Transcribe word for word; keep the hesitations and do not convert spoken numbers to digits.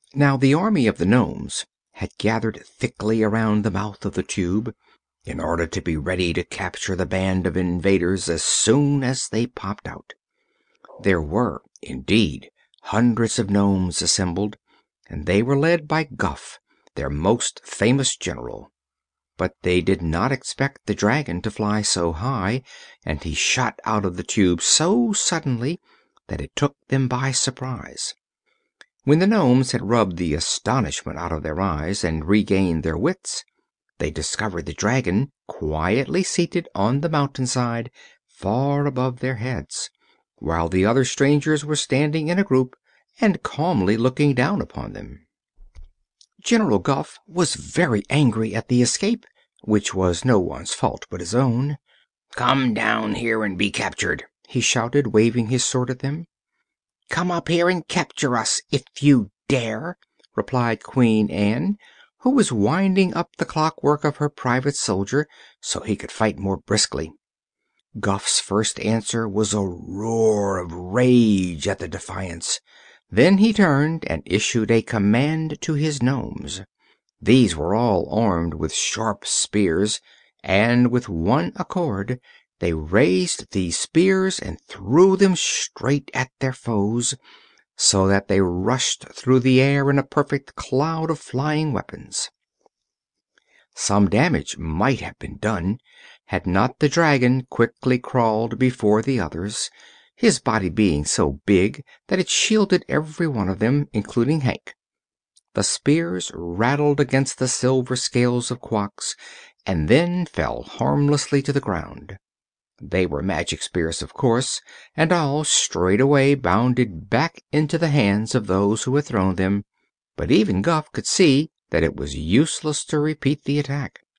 Now the army of the nomes had gathered thickly around the mouth of the Tube, in order to be ready to capture the band of invaders as soon as they popped out. There were, indeed, hundreds of nomes assembled, and they were led by Guph, their most famous general. But they did not expect the dragon to fly so high, and he shot out of the Tube so suddenly that it took them by surprise. When the nomes had rubbed the astonishment out of their eyes and regained their wits, they discovered the dragon quietly seated on the mountainside far above their heads, while the other strangers were standing in a group and calmly looking down upon them. General Guph was very angry at the escape, which was no one's fault but his own. "Come down here and be captured!" he shouted, waving his sword at them. "Come up here and capture us, if you dare!" replied Queen Ann, who was winding up the clockwork of her private soldier so he could fight more briskly. Guph's first answer was a roar of rage at the defiance. Then he turned and issued a command to his nomes. These were all armed with sharp spears, and with one accord they raised these spears and threw them straight at their foes, so that they rushed through the air in a perfect cloud of flying weapons. Some damage might have been done had not the dragon quickly crawled before the others, his body being so big that it shielded every one of them, including Hank. The spears rattled against the silver scales of Quox and then fell harmlessly to the ground. They were magic spears, of course, and all straightway bounded back into the hands of those who had thrown them, but even Guph could see that it was useless to repeat the attack.